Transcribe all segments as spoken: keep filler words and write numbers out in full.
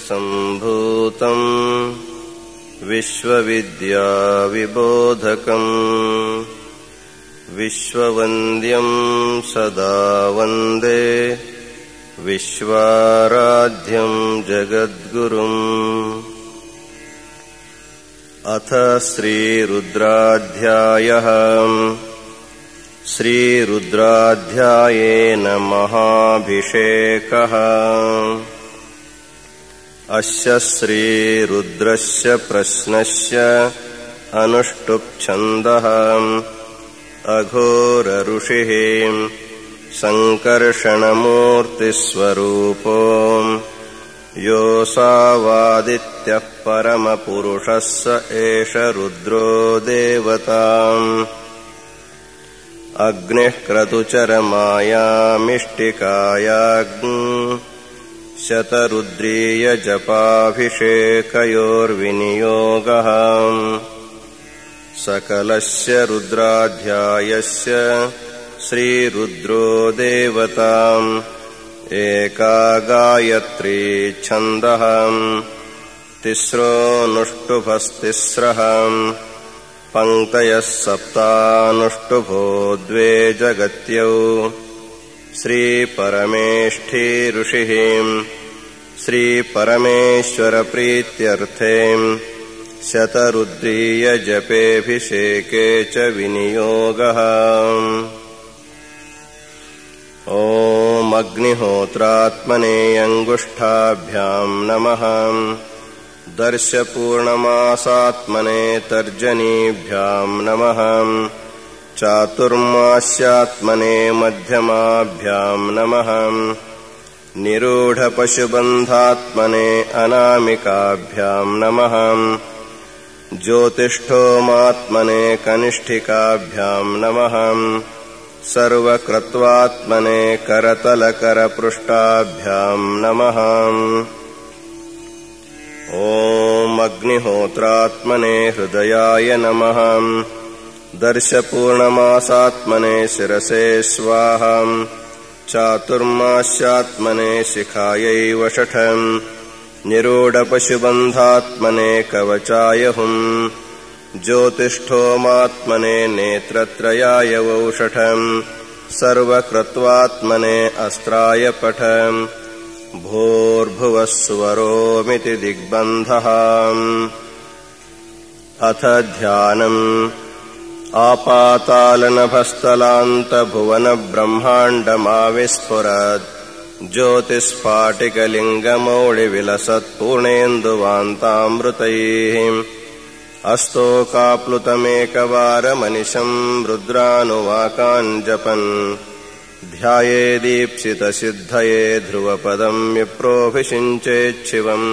सम्भूतम् विश्वविद्याविबोधकम् विश्ववन्द्यम् सदा वन्दे विश्वाराध्यम् जगद्गुरुम्। अथ श्रीरुद्राध्यायः। श्रीरुद्राध्यायेन महाभिषेकः। अस्य श्रीरुद्रस्य प्रश्नस्य अनुष्टुप्-छन्दः। अघोरऋषिः सङ्कर्षणमूर्तिस्वरूपो योऽसावादित्यः परमपुरुषः स एष रुद्रो देवताम्। अग्निः क्रतुचरमायामिष्टिकायाग्नि शतरुद्रीयजपाभिषेकयोर्विनियोगः। सकलस्य रुद्राध्यायस्य श्रीरुद्रो देवताम्। एका गायत्री छन्दः। तिस्रोऽनुष्टुभस्तिस्रः। पङ्क्तयः सप्तानुष्टुभो द्वे जगत्यौ। श्रीपरमेष्ठी ऋषिः श्रीपरमेश्वरप्रीत्यर्थे शतरुद्रीयजपेऽभिषेके च विनियोगः। ॐ अग्निहोत्रात्मने अङ्गुष्ठाभ्याम् नमः। दर्शपूर्णमासात्मने तर्जनीभ्याम् नमः। चातुर्मास्यात्मने मध्यमाभ्याम् नमः। निरूढपशुबन्धात्मने अनामिकाभ्याम् नमः। ज्योतिष्ठोमात्मने कनिष्ठिकाभ्याम् नमः। सर्वकृत्वात्मने करतलकरपृष्ठाभ्याम् नमः। ॐ अग्निहोत्रात्मने हृदयाय नमः। दर्शपूर्णमासात्मने शिरसे स्वाहा। चातुर्मास्यात्मने शिखायै वषठम्। निरूढपशुबन्धात्मने कवचाय हुम्। ज्योतिष्ठोमात्मने नेत्रत्रयाय वौषठम्। सर्वकृत्वात्मने अस्त्राय पठम्। भूर्भुवस्वरोमिति दिग्बन्धः। अथ ध्यानम्। आपातालनभस्थलान्तभुवनब्रह्माण्डमाविस्फुरत्। ज्योतिस्फाटिकलिङ्गमौळिविलसत्पूर्णेन्दुवान्तामृतैः। अस्तोकाप्लुतमेकवारमनिशम् रुद्रानुवाकाञ्जपन्। ध्यायेदीप्सितसिद्धये ध्रुवपदम् विप्रोऽभिषिञ्चेच्छिवम्।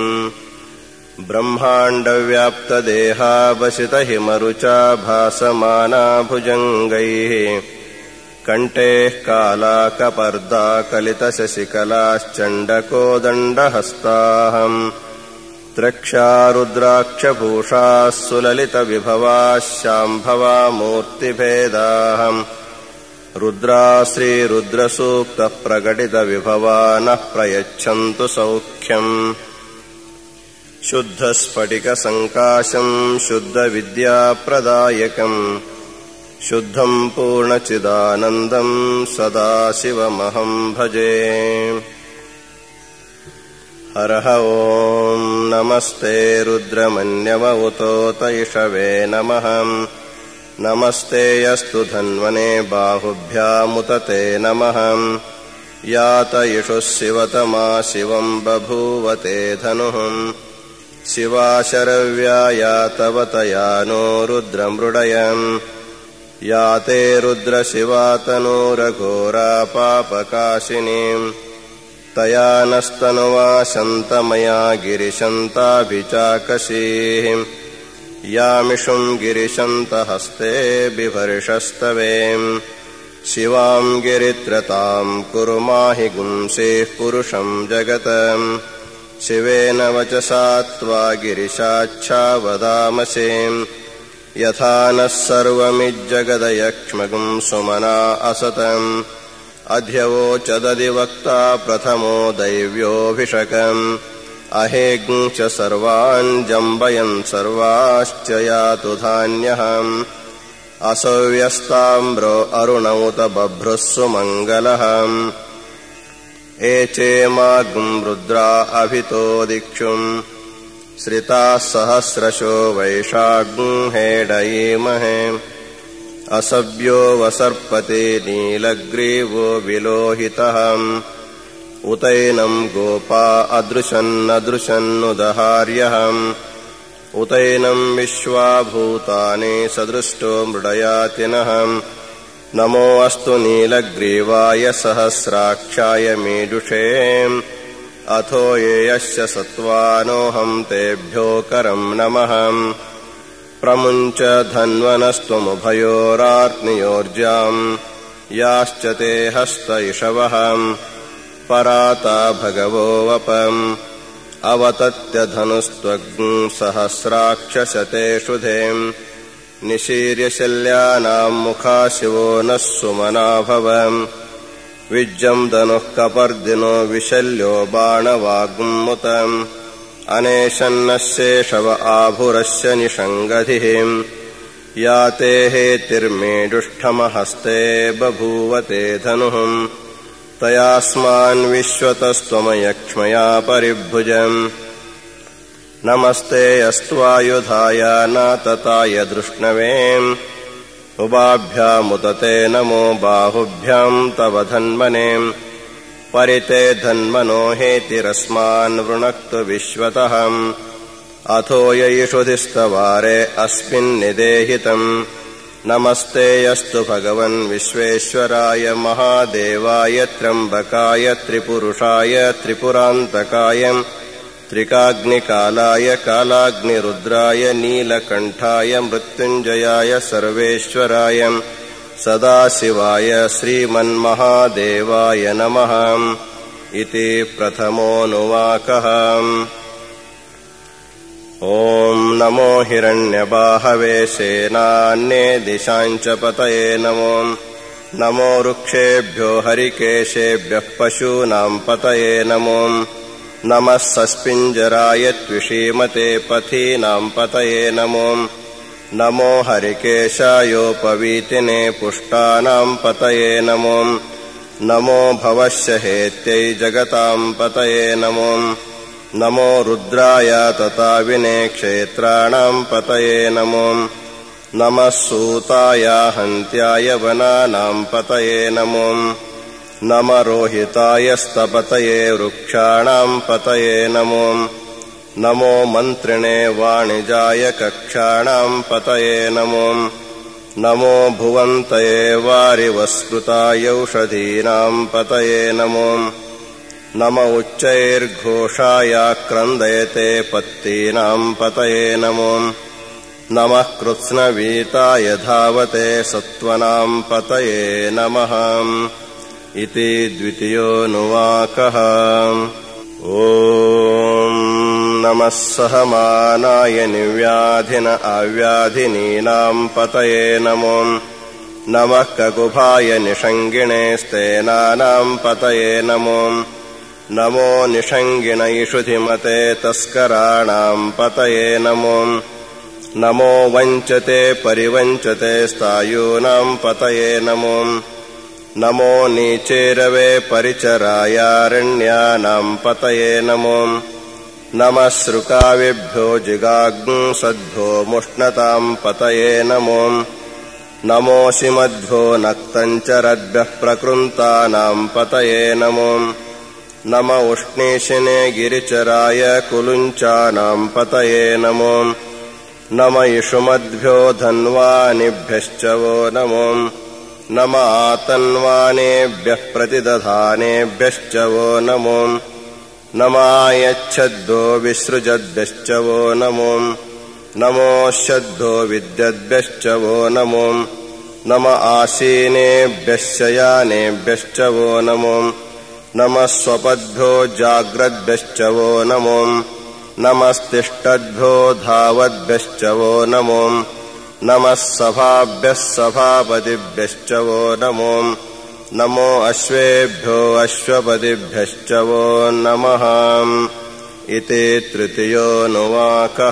ब्रह्माण्डव्याप्तदेहावसितहिमरुचा भासमाना भुजङ्गैः। कण्ठेः कालाकपर्दा कलितशशिकलाश्चण्डकोदण्डहस्ताः। त्रक्षा रुद्राक्षभूषाः सुललितविभवाः शाम्भवा मूर्तिभेदाः। रुद्रा श्रीरुद्रसूक्तः प्रकटितविभवा नः प्रयच्छन्तु सौख्यम्। शुद्धस्फटिकसङ्काशम् शुद्धविद्याप्रदायकम्। शुद्धम् पूर्णचिदानन्दम् सदाशिवमहम् भजे। हरः ॐ नमस्ते रुद्रमन्यवउतोत इषवे नमः। नमस्ते यस्तु धन्वने बाहुभ्यामुत ते नमः। यात इषुः शिवतमा शिवम् बभूवते धनुः। शिवा शरव्या यातवतया नो रुद्रमृडयम्। याते रुद्रशिवा तनूरघोरा पापकाशिनीम्। तया नस्तनुवा शन्तमया गिरिशन्ताभिचाकशीः। यामिषुम् गिरिशन्तहस्ते बिभर्षस्तवेम्। शिवाम् गिरित्रताम् कुरु माहि गुंसेः पुरुषम् जगतम्। शिवेन वचसा त्वा गिरिशाच्छा वदामसेम्। यथा नः सर्वमिज्जगदयक्ष्मगुम् सुमना असतम्। अध्यवोचदधिवक्ता प्रथमो दैव्योऽभिषकम्। अहेग्ं च सर्वान् जम्बयन् सर्वाश्च यातु धान्यः असव्यस्ताम्रो अरुणौत बभ्रुः सुमङ्गलः एचेमाग्ं रुद्रा अभितो दिक्षुम् श्रिताः सहस्रशो वैशाग्ं हेडयेमहे असव्यो वसर्पते नीलग्रीवो विलोहितः उतैनं गोपा अदृशन्नदृशन्नुदहार्यः उतैनं विश्वा भूतानि सदृष्टो मृडयातिनः नमो अस्तु नीलग्रीवाय सहस्राक्षाय मेढुषे अथो ये यस्य सत्त्वानोऽहं तेभ्यो करं नमः प्रमुञ्च धन्वनस्त्वमुभयोरार्त्नियोर्जाम् याश्च ते हस्त इषवः पराता भगवो वपम् अवतत्यधनुस्त्वग्ं सहस्राक्षशतेषु धेम् निशीर्य शल्यानां मुखाशिवो नः सुमना भव विज्जं धनुः कपर्दिनो विशल्यो बाणवाग्मुतम् अनेशन्नशेषव आभुरस्य निषङ्गधिः या ते हेतिर्मेढुष्ठमहस्ते बभूवते धनुः तयास्मान् विश्वतस्त्वमयक्ष्मया परिभुजम् नमस्ते अस्त्वायुधाय नातताय धृष्णवे उभाभ्यामुदते नमो बाहुभ्यां तव धन्मने परिते धन्मनो हेतिरस्मान् वृणक्तु विश्वतः अथो यैषुधिस्तवारे अस्मिन्निदेहितम् नमस्ते अस्तु भगवन् विश्वेश्वराय महादेवाय त्र्यम्बकाय त्रिपुरुषाय त्रिपुरान्तकाय त्रिकाग्निकालाय कालाग्निरुद्राय नीलकण्ठाय मृत्युञ्जयाय सर्वेश्वराय सदाशिवाय श्रीमन्महादेवाय नमः इति प्रथमोऽनुवाकः। ॐ नमो हिरण्यबाहवे सेनान्ये दिशाञ्च पतये नमो नमो वृक्षेभ्यो हरिकेशेभ्यः पशूनां पतये नमो नमः सस्पिञ्जराय त्विषीमते पथीनां पतये नमो नमो हरिकेशायोपवीतिने पुष्टानां पतये नमो नमो भवस्य हेत्यै जगतां पतये नमो नमो रुद्राय तताविने क्षेत्राणां पतये नमो नमः सूताय हन्त्याय वनानां पतये नमो नम रोहिताय स्तपतये वृक्षाणां पतये नमो नमो मन्त्रिणे वाणिजाय कक्षाणां पतये नमो नमो भुवन्तये वारिवस्कृतायौषधीनां पतये नमो नम उच्चैर्घोषाय क्रन्दयते पत्तीनां पतये नमो नमः कृत्स्नवीताय धावते सत्त्वनां पतये नमः इति द्वितीयोऽनुवाकः। ॐ नमः सहमानाय निव्याधिन अव्याधिनीनां पतये नमो नमः ककुभाय निषङ्गिणे स्तेनानां पतये नमो नमो निषङ्गिण इषुधिमते तस्कराणां पतये नमो नमो वञ्चते परिवञ्चते स्थायूनां पतये नमो नमो नीचेरवे परिचरायारण्यानां पतये नमो नमः श्रुकाविभ्यो जिगाग्ं सद्भो मुष्णतां पतये नमो नमोऽशिमद्भ्यो नक्तञ्चरद्भ्यः प्रकृन्तानां पतये नमो नम उष्णीशिने गिरिचराय कुलुञ्चानां पतये नमो नम इषुमद्भ्यो धन्वानिभ्यश्च वो नमो नम आतन्वानेभ्यः प्रतिदधानेभ्यश्च वो नमो नमायच्छद्भ्यो विसृजद्भ्यश्च वो नमो नमोऽश्यद्भ्यो विद्यद्भ्यश्च वो नमो नम आसीनेभ्यः शयानेभ्यश्च वो नमो नमः स्वपद्भ्यो जाग्रद्भ्यश्च वो नमो नमस्तिष्ठद्भ्यो धावद्भ्यश्च वो नमो नमः सभाभ्यः सभापतिभ्यश्च वो नमो नमो अश्वेभ्यो अश्वपतिभ्यश्च वो नमः इति तृतीयोऽनुवाकः।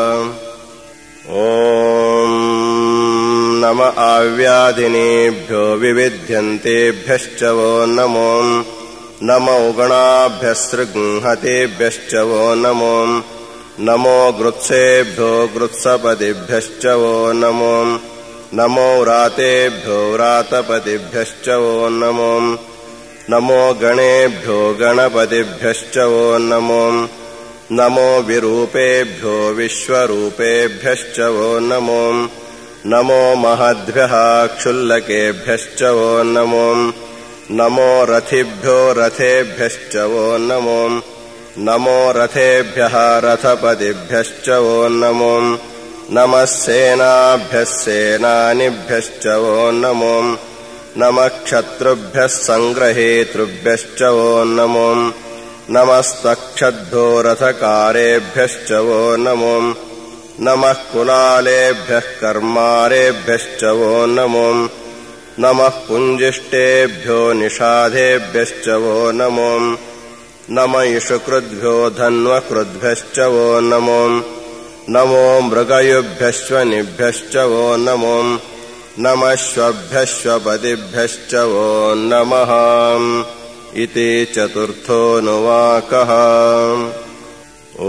ॐ नम आव्याधिनेभ्यो विविध्यन्तेभ्यश्च वो नमो नमो गणाभ्यस्सृंहतेभ्यश्च वो नमो नमो गृत्सेभ्यो गृत्सपतिभ्यश्च वो नमो नमो व्रातेभ्यो व्रातपतिभ्यश्च वो नमो नमो गणेभ्यो गणपतिभ्यश्च वो नमो नमो विरूपेभ्यो विश्वरूपेभ्यश्च वो नमो नमो महद्भ्यः क्षुल्लकेभ्यश्च वो नमो नमो रथिभ्यो रथेभ्यश्च वो नमो नमो रथेभ्यः रथपतिभ्यश्च वो नमो नमः सेनाभ्यः सेनानिभ्यश्च वो नमो नमः क्षत्रुभ्यः सङ्ग्रहेतृभ्यश्च वो नमो नमस्तक्षद्भ्यो रथकारेभ्यश्च वो नमो नमः कुलालेभ्यः कर्मारेभ्यश्च वो नमो नमः पुञ्जिष्टेभ्यो निषाधेभ्यश्च वो नमो नम इषुकृद्भ्यो धन्वकृद्भ्यश्च वो नमो नमो मृगयुभ्यश्वनिभ्यश्च वो नमो नमश्वभ्यश्वपतिभ्यश्च वो नमः इति चतुर्थोऽनुवाकः। ॐ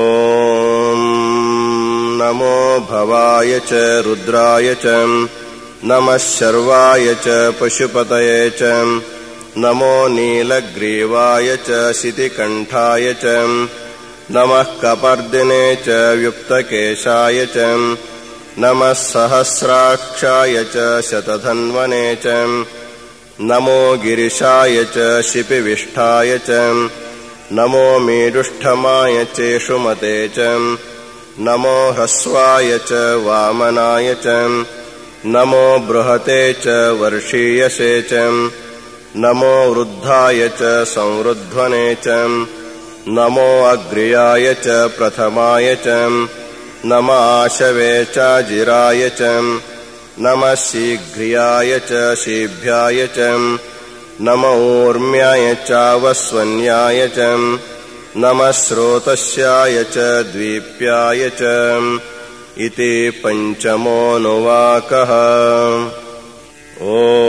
नमो भवाय च रुद्राय च नमः शर्वाय च पशुपतये च नमो नीलग्रीवाय च शितिकण्ठाय च नमः कपर्दिने च व्युक्तकेशाय च नमः सहस्राक्षाय च शतधन्वने च नमो गिरिशाय च शिपिविष्ठाय च नमो मेरुष्ठमाय चेषुमते च नमो ह्रस्वाय च वामनाय च नमो बृहते च वर्षीयसे च नमो वृद्धाय च संवृध्वने च नमो अग्र्याय च प्रथमाय च नम आशवे च जिराय च नमः शीघ्र्याय च शीभ्याय च नम ऊर्म्याय चावस्वन्याय च नमः स्रोतस्याय च द्वीप्याय च इति पञ्चमोऽनुवाकः। ॐ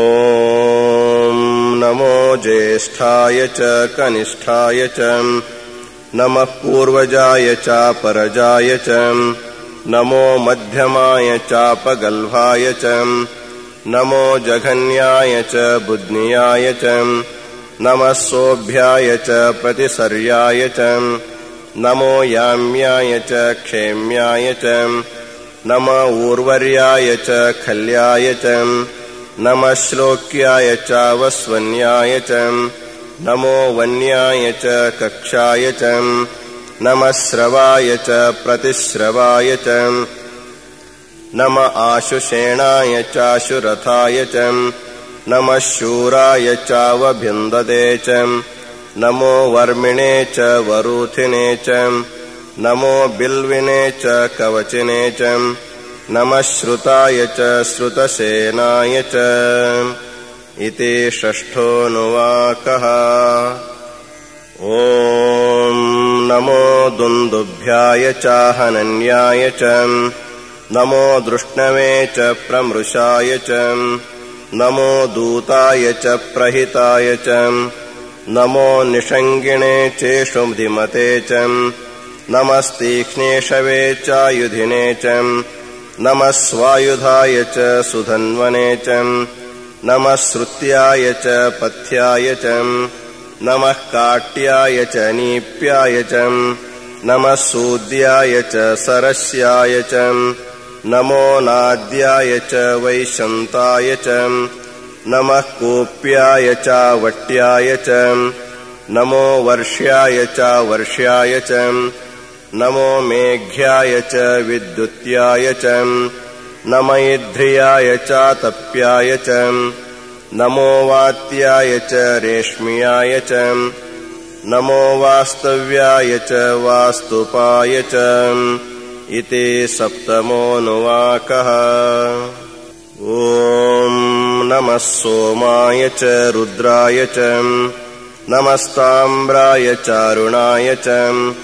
नमो ज्येष्ठाय च कनिष्ठाय च नमः पूर्वजाय चापरजाय च नमो मध्यमाय चापगल्भाय च नमो जघन्याय च बुध्नियाय च नमः सोऽभ्याय च प्रतिसर्याय च नमो याम्याय च क्षेम्याय च नम ऊर्वर्याय च खल्याय च नमः श्लोक्याय चावस्वन्याय च नमो वन्याय च कक्षाय च नमः श्रवाय च प्रतिश्रवाय च नम आशुषेणाय चाशुरथाय च नमः शूराय चावभिन्दते च नमो वर्मिणे च वरूथिने च नमो बिल्विने च कवचिने च नमः श्रुताय च श्रुतसेनाय च इति षष्ठोऽनुवाकः। ॐ नमो दुन्दुभ्याय चाहनन्याय च नमो दृष्णवे च प्रमृषाय च नमो दूताय च प्रहिताय च नमो निषङ्गिणे चेषुधिमते च नमस्तीक्ष्णेशवे चायुधिने च नमः स्वायुधाय च सुधन्वने च नमः श्रुत्याय च पथ्याय च नमः काट्याय च नीप्याय च नमः सूद्याय च सरस्याय च नमो नाद्याय च वैशन्ताय च नमः कूप्याय च वट्याय च नमो वर्ष्याय च वर्ष्याय च नमो मेघ्याय च विद्युत्याय च नम इध्रियाय च तप्याय च नमो वात्याय च रेश्म्याय च नमो वास्तव्याय च वास्तुपाय च इति सप्तमोऽनुवाकः। ॐ नमः सोमाय च रुद्राय च नमस्ताम्राय चारुणाय च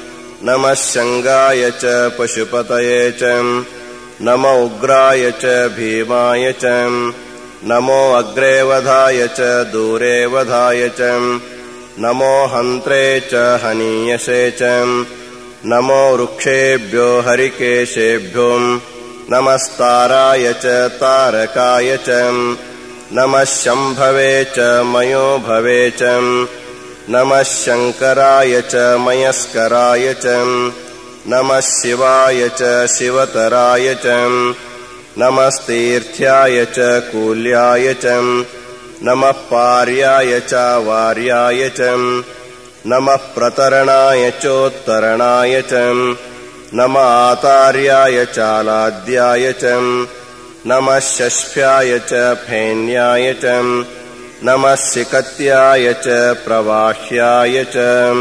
नमः शङ्गाय च पशुपतये च नमो उग्राय च भीमाय च नमो अग्रे वधाय च दूरे वधाय च नमो हन्त्रे च हनीयसे च नमो वृक्षेभ्यो हरिकेशेभ्यो नमस्ताराय च तारकाय च नमः शम्भवे च मयो भवे च नमः शङ्कराय च मयस्कराय च नमः शिवाय च शिवतराय च नमस्तीर्थ्याय च कूल्याय च नमः पार्याय च वार्याय च नमः प्रतरणाय चोत्तरणाय च नमः आतार्याय चालाद्याय च नमः शष्फ्याय च फेन्याय च नमः सिकत्याय च प्रवाह्याय च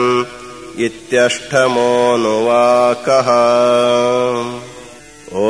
इत्यष्टमोऽनुवाकः। ॐ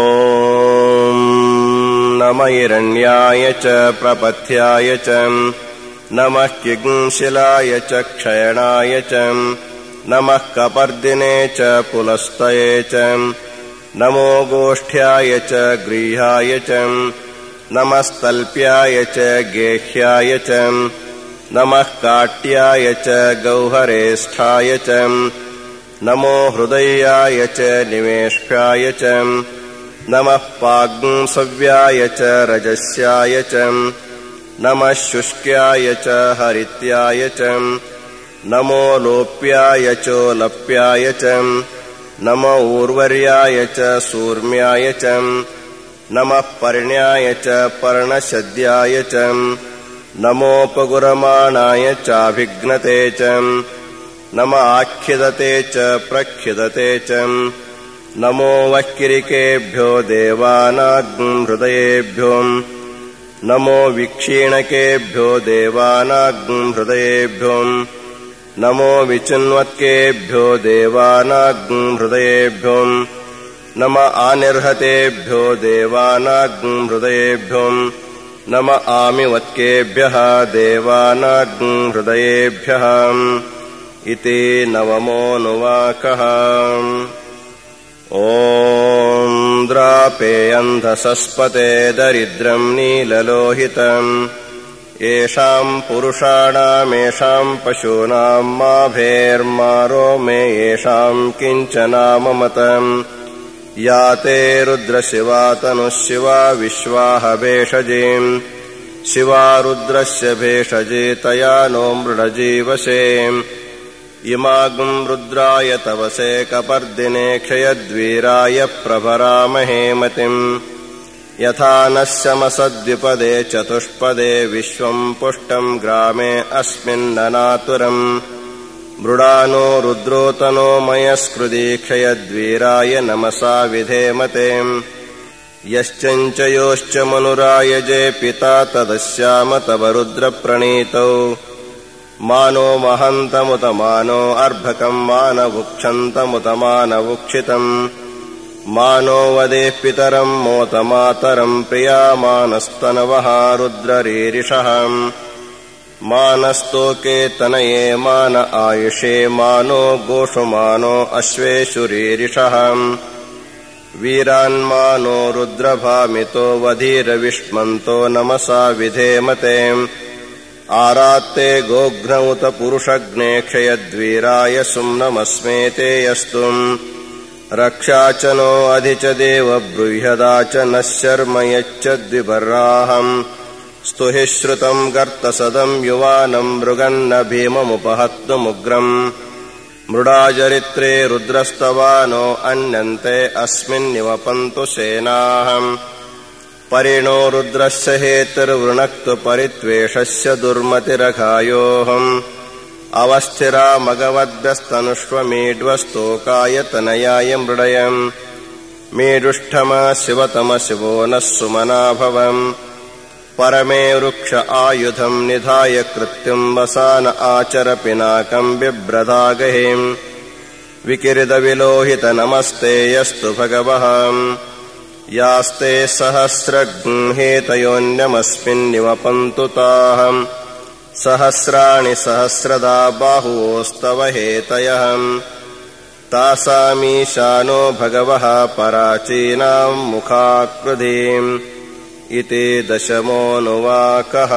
नमः हिरण्याय च प्रपथ्याय च नमः किंशिलाय च क्षयणाय च नमः कपर्दिने च पुलस्तये च नमो गोष्ठ्याय च गृह्याय च नमस्तल्प्याय च गेह्याय च नमः काट्याय च गौहरेष्ठाय च नमो हृदयाय च निवेष्प्याय च नमः पाग्ंसव्याय च रजस्याय च नमः शुष्क्याय च हरित्याय च नमो लोप्याय चोलप्याय च नमो ऊर्वर्याय च सूर्म्याय च नमः पर्ण्याय च पर्णशद्याय च नमोपगुरमाणाय चाभिघ्नते च नमः आख्यदते च प्रख्यदते च नमो वह्किरिकेभ्यो देवानाग्निहृदयेभ्यो नमो विक्षीणकेभ्यो देवानाग्निहृदयेभ्यो नमो विचिन्वत्केभ्यो देवानाग्निहृदयेभ्यो नमः आनिर्हतेभ्यो देवानाग्निहृदयेभ्यो नमः आमिवत्केभ्यः देवानाग्निहृदयेभ्यः इति नवमोऽनुवाकः। ॐ द्रापेऽन्धसस्पते दरिद्रं नीललोहितम् येषाम् पुरुषाणामेषाम् पशूनाम् माभेर्मारो मे येषाम् किञ्चनाममतम् या ते रुद्रशिवा तनुः शिवा विश्वाह भेषजीम् शिवा रुद्रस्य भेषजी तया नो मृडजीवसे इमागुम् रुद्राय तवसे कपर्दिने क्षयद्वीराय प्रभरामहे मतिम् यथा नः शमसद्विपदे चतुष्पदे विश्वम् पुष्टम् ग्रामे अस्मिन्ननातुरम् मृडानो रुद्रोतनो मयस्कृदी क्षयद्वीराय नमसा विधेमते यश्चञ्च योश्च मनुरायजे पिता तदस्याम तव रुद्रप्रणीतौ मानो महन्तमुत मानो अर्भकम् मानवुक्षन्तमुत मानवुक्षितम् मानो वदेः पितरम् मोत मातरम् प्रियामानस्तनवः रुद्ररीरिषः मानस्तोके तनये मान आयुषे मानो गोषुमानो अश्वेषुरीरिषः वीरान्मानो रुद्रभामितो वधीरविष्मन्तो नमसा विधेमते आरात्ते गोघ्नमुत पुरुषग्ने क्षयद्वीराय सुम्नमस्मेते यस्तुम् रक्षा च नो अधि च देव बृह्यदा च नः शर्म यच्च द्विबर्हाहम् स्तुहि श्रुतम् गर्तसदम् युवानम् मृगन्न भीममुपहत्तुमुग्रम् मृडाचरित्रे रुद्रस्तवानो अन्यन्ते अस्मिन्निवपन्तु सेनाः परिणो रुद्रस्य हेतिर्वृणक्तु परित्वेषस्य दुर्मतिरघायोऽहम् अवस्थिरा मगवद्भ्यस्तनुष्वमीड्वस्तोकाय तनयाय मृडयम् मीडुष्ठम शिवतम शिवो नः सुमना भवम् परमे वृक्ष आयुधम् निधाय कृत्युम् वसान आचर पिनाकम् बिभ्रदागहिम् विकिरितविलोहित नमस्ते यस्तु भगवः यास्ते सहस्रगृहेतयोन्यमस्मिन्निवपन्तु ताहम् सहस्राणि सहस्रदा बाहुवोस्तव हेतयः तासामीशानो भगवः पराचीनां मुखाकृतिम् इति दशमोऽनुवाकः।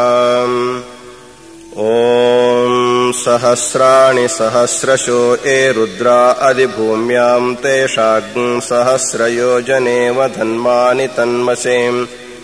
ॐ सहस्राणि सहस्रशो ये रुद्रा अधिभूम्यां तेषाग्ं सहस्रयोजनेव धन्मानि तन्मसेम्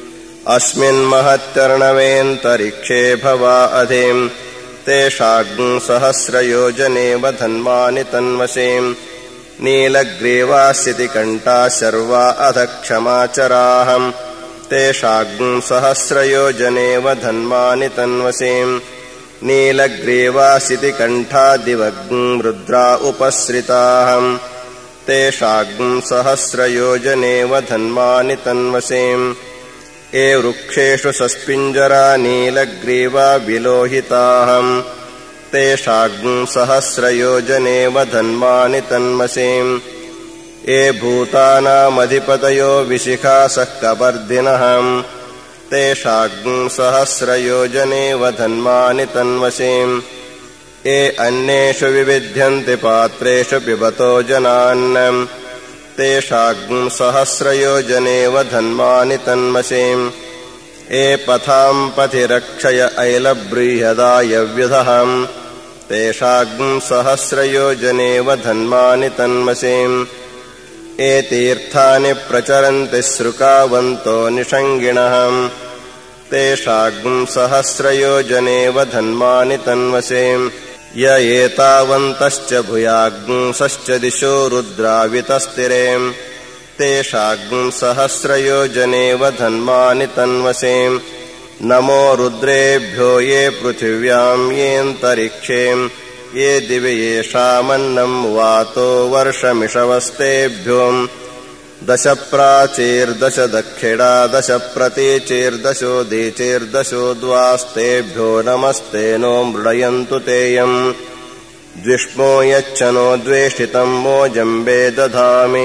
अस्मिन्महत्यर्णवेऽन्तरिक्षे भवा अधिम् तेषाग्ं सहस्रयोजनेव धन्मानि तन्मसेम् नीलग्रीवास्यतिकण्ठा शर्वा अध क्षमाचराहम् तेषाग्ं सहस्रयोजनेव धन्मानि तन्वसेम् नीलग्रीवासितिकण्ठा दिवग्ं रुद्रा उपसृताहम् तेषाग्ं सहस्रयोजनेव धन्मानि तन्वसेम् ये वृक्षेषु सस्पिञ्जरा नीलग्रीवा विलोहिताहम् तेषाग्ं सहस्रयोजनेव धन्मानि तन्वसेम् ये भूतानामधिपतयो विशिखासः कपर्दिनः तेषाग्ं सहस्रयोजनेव धन्मानि तन्वसेम् ये अन्येषु विविध्यन्ति पात्रेषु पिबतो जनान् तेषाग्ं सहस्रयोजनेव धन्मानि तन्वसेम् ये पथां पथि रक्षय ऐलबृहदायव्युधः तेषाग्ं सहस्रयोजनेव धन्मानि तन्वसेम् ये तीर्थानि प्रचरन्ति सृकावन्तो निषङ्गिणः तेषाग्ं सहस्रयोजनेव धन्मानि तन्वसेम् य एतावन्तश्च भूयाग्ंसश्च दिशो रुद्रावितस्तिरे तेषाग्ं सहस्रयोजनेव धन्मानि तन्वसेम् नमो रुद्रेभ्यो ये पृथिव्यां येऽन्तरिक्षे ये दिवि येषामन्नं वातो वर्षमिषवस्तेभ्यो दश प्राचीर्दश दक्षिणा दश प्रतीचीर्दशोदीचीर्दशो द्वास्तेभ्यो नमस्ते नो मृडयन्तु तेयम् द्विष्मो यच्छनो द्वेषितं मोजम्बे दधामि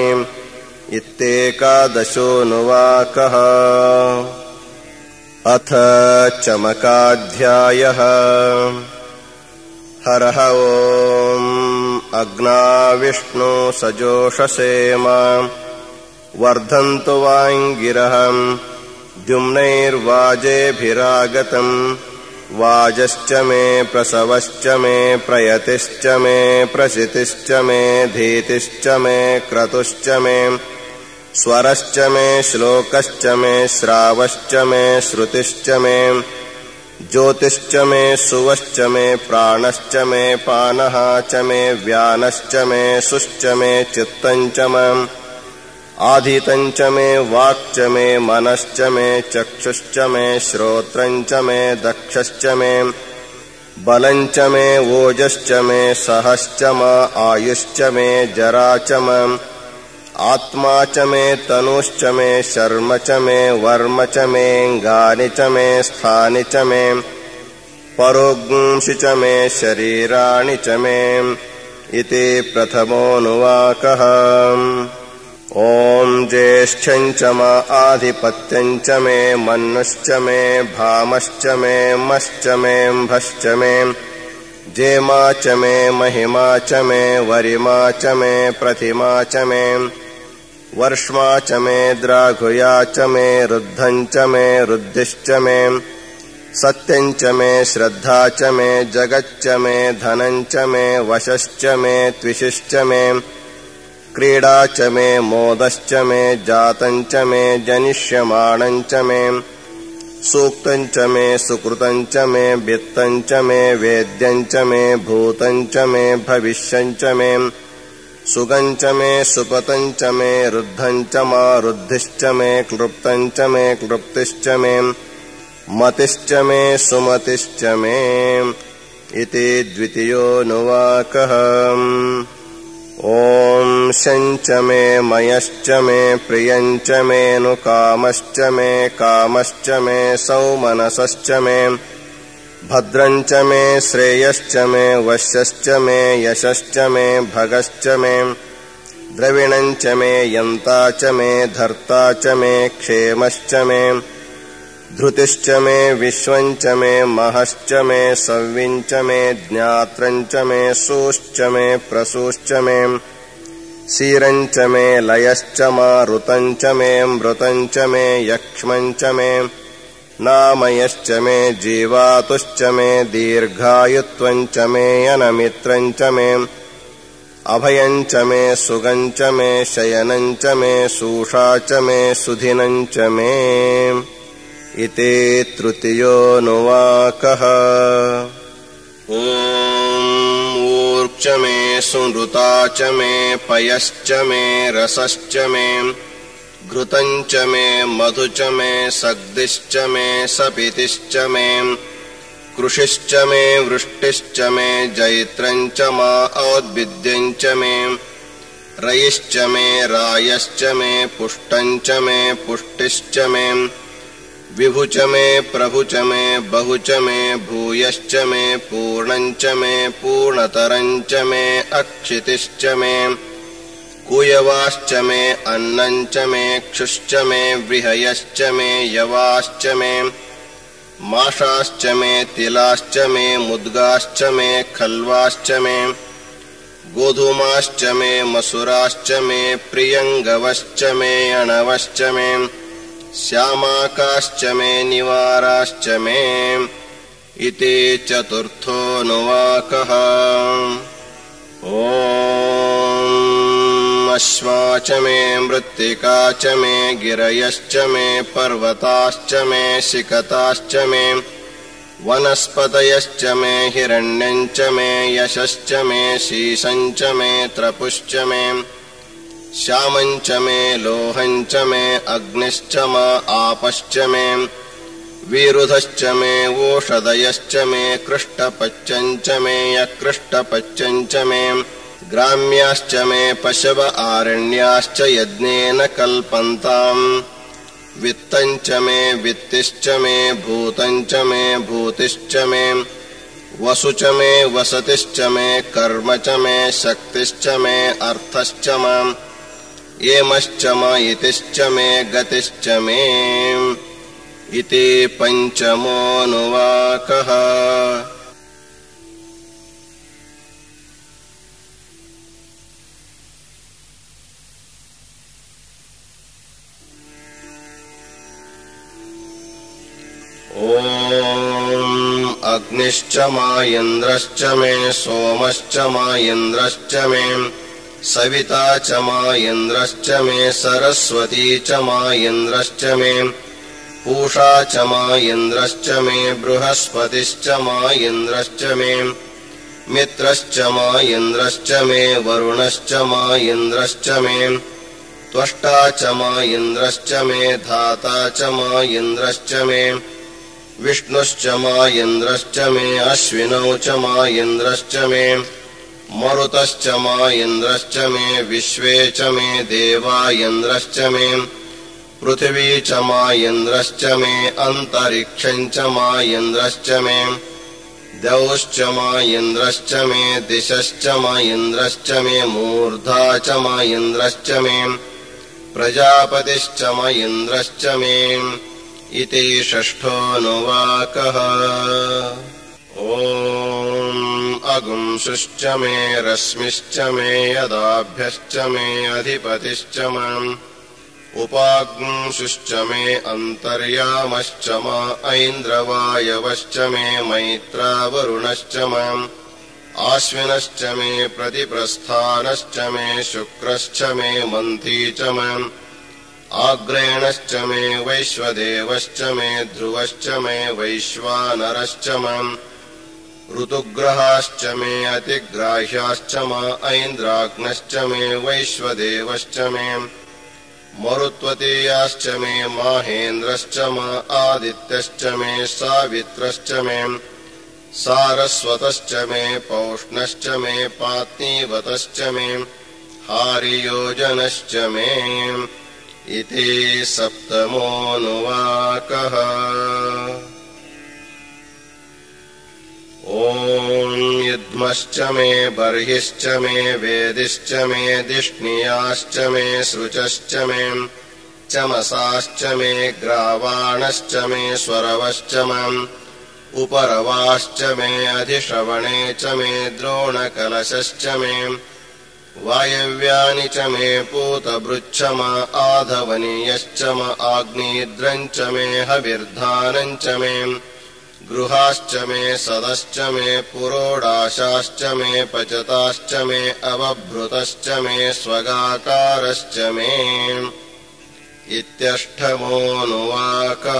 इत्येकादशोऽनुवाकः। अथ चमकाध्यायः। हरः ॐ अग्ना विष्णु सजोषसेम वर्धन्तु वाङ्गिरः द्युम्नैर्वाजेभिरागतम् वाजश्च मे प्रसवश्च मे प्रयतिश्च मे प्रसितिश्च मे धीतिश्च मे क्रतुश्च मे स्वरश्च मे श्लोकश्च मे श्रावश्च मे श्रुतिश्च मे ज्योतिश्च मे सुवश्च मे प्राणश्च मे पानः च मे व्यानश्च मे सुश्च मे चित्तञ्च मे आधितञ्च मे वाक्च मे मनश्च मे चक्षुश्च मे श्रोत्रञ्च मे दक्षश्च मे बलञ्च मे ओजश्च मे सहश्च मे आयुश्च मे जरा च मे आत्मा च मे तनुश्च मे शर्म च मे वर्म च मेऽङ्गानि च मे स्थानि च मे परोग्ंसि च मे शरीराणि च मे इति प्रथमोऽनुवाकः। ॐ ज्येष्ठं च म आधिपत्यं च मे मन्नुश्च मे भामश्च मे मश्च मेऽम्भश्च मे जेमा च मे महिमा च मे वरिमा च मे प्रतिमा च मे वर्ष्मा च मे द्राघुया च मे रुद्धं च मे रुद्धिश्च मे सत्यं च मे श्रद्धा च मे जगच्च मे धनं च मे वशश्च मे त्विषिश्च मे क्रीडा च मे मोदश्च मे जातं च मे जनिष्यमाणं च मे सूक्तं च मे सुकृतं च मे वित्तं च मे वेद्यं च मे भूतं च मे भविष्यं च मे सुगं च मे सुपतं च मे रुद्धं च मा रुद्धिश्च मे क्लृप्तं च मे क्लृप्तिश्च मे मतिश्च मे सुमतिश्च मे इति द्वितीयोऽनुवाकः। ॐ शं च मे मयश्च मे प्रियं च मे नुकामश्च मे कामश्च मे सौमनसश्च मे भद्रं च मे श्रेयश्च मे वश्यश्च मे यशश्च मे भगश्च मे द्रविणं च मे यन्ता च मे धर्ता च मे क्षेमश्च मे धृतिश्च मे विश्वं च मे महश्च मे सव्यं च मे ज्ञात्रं च मे सूश्च मे प्रसूश्च मे सीरञ्च मे लयश्च मारुतञ्च मे मृतञ्च मे यक्ष्मञ्च मे नामयश्च मे जीवातुश्च मे दीर्घायुत्वञ्च मे अनमित्रञ्च मे अभयञ्च मे सुगञ्च मे शयनञ्च मे सूषा च मे सुधिनञ्च मे इति तृतीयोऽनुवाकः। ॐ ऊर्च मे सुनृता च मे पयश्च मे रसश्च मे घृतञ्च मे मधु च मे सग्दिश्च मे सपितिश्च मे कृषिश्च मे वृष्टिश्च मे जैत्रञ्च मा औद्भिद्यञ्च मे रयिश्च मे रायश्च मे पुष्टञ्च मे पुष्टिश्च मे विभु च मे प्रभु च मे बहु च मे भूयश्च मे पूर्णञ्च मे पूर्णतरञ्च मे अक्षितिश्च मे कुयवाश्च मे अन्नञ्च मे क्षुश्च मे बृहयश्च मे यवाश्च मे माषाश्च मे तिलाश्च मे मुद्गाश्च मे खल्वाश्च मे गोधूमाश्च मे मसुराश्च मे प्रियङ्गवश्च मे अणवश्च मे श्यामाकाश्च मे निवाराश्च मे इति चतुर्थोऽनुवाकः। ॐ अश्वा च मे मृत्तिका च मे गिरयश्च मे पर्वताश्च मे शिखताश्च मे वनस्पतयश्च मे हिरण्यञ्च मे यशश्च मे शीशञ्च मे त्रपुश्च मे श्यामञ्च मे लोहञ्च मे अग्निश्च मा आपश्च मे विरुधश्च मे ओषधयश्च मे कृष्टपच्यञ्च मे अकृष्टपच्यञ्च मे ग्राम्याश्च मे पशव आरण्याश्च यज्ञेन कल्पन्ताम् वित्तञ्च मे वित्तिश्च मे भूतञ्च मे भूतिश्च मे वसु च मे वसतिश्च मे कर्म च मे शक्तिश्च मे अर्थश्च माम् एमश्च म इतिश्च मे गतिश्च मे इति पञ्चमोऽनुवाकः। ॐ अग्निश्च मा इन्द्रश्च मे सोमश्च मा इन्द्रश्च मे सविता च मा इन्द्रश्च मे सरस्वती च मा इन्द्रश्च मे पूषा च मा इन्द्रश्च मे बृहस्पतिश्च मा इन्द्रश्च मे मित्रश्च मा इन्द्रश्च मे वरुणश्च मा इन्द्रश्च मे त्वष्टा च मा इन्द्रश्च मे धाता च मा इन्द्रश्च मे विष्णुश्च मा इन्द्रश्च मे अश्विनौ च मा इन्द्रश्च मे मरुतश्च मा इन्द्रश्च मे विश्वे च मे देवा इन्द्रश्च मे पृथिवी च मा इन्द्रश्च मे अन्तरिक्षम् च मा इन्द्रश्च मे द्यौश्च मा इन्द्रश्च मे दिशश्च मा इन्द्रश्च मे मूर्धा च मा इन्द्रश्च मे प्रजापतिश्च मा इन्द्रश्च मे इति षष्ठोऽनुवाकः। ॐ अगुंसुश्च मे रश्मिश्च मे यदाभ्यश्च मे अधिपतिश्च माम् उपागुंसुश्च मे अन्तर्यामश्च मा ऐन्द्रवायवश्च मे मैत्रावरुणश्च माम् आश्विनश्च मे प्रतिप्रस्थानश्च मे शुक्रश्च मे मन्थी च माम् आग्रेणश्च मे वैश्वदेवश्च मे ध्रुवश्च मे वैश्वानरश्च माम् ऋतुग्रहाश्च मे अतिग्राह्याश्च मा ऐन्द्राग्नश्च मे वैश्वदेवश्च मे मरुत्वतीयाश्च मे माहेन्द्रश्च मा आदित्यश्च मे सावित्रश्च मे सारस्वतश्च मे पौष्णश्च मे पात्नीवतश्च मे हारियोजनश्च मे इति सप्तमोऽनुवाकः। ॐ युध्मश्च मे बर्हिश्च मे वेदिश्च मे धिष्णियाश्च मे सृचश्च मे चमसाश्च मे ग्रावाणश्च मे स्वरवश्च माम् उपरवाश्च मे अधिश्रवणे च मे द्रोणकलशश्च मे वायव्यानि च मे पूतभृच्छम आधवनीयश्च म आग्नेयद्रञ्च मे हविर्धानञ्च मे गृहाश्च मे सदश्च मे पुरोडाशाश्च मे पचताश्च मे अवभृतश्च मे स्वगाकारश्च मे इत्यष्टमोऽनुवाकः।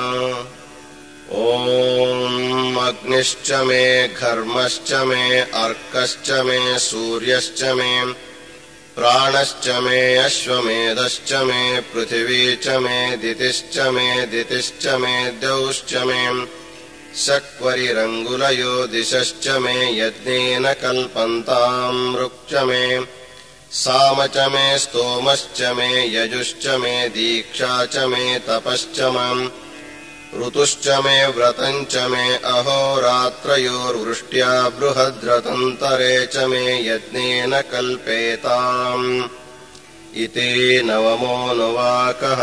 ॐ अग्निश्च मे घर्मश्च मे अर्कश्च मे सूर्यश्च मे प्राणश्च मे अश्वमेधश्च मे पृथिवी च मे दितिश्च मे दितिश्च मे द्यौश्च मे शक्वरिरङ्गुलयो दिशश्च मे यज्ञेन कल्पन्ताम् ऋक्च मे साम च मे स्तोमश्च मे यजुश्च मे दीक्षा च मे तपश्च मम ऋतुश्च मे व्रतञ्च मे अहोरात्रयोर्वृष्ट्या बृहद्रतन्तरे च मे यज्ञेन कल्पेताम् इति नवमोऽनुवाकः।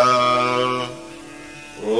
ॐ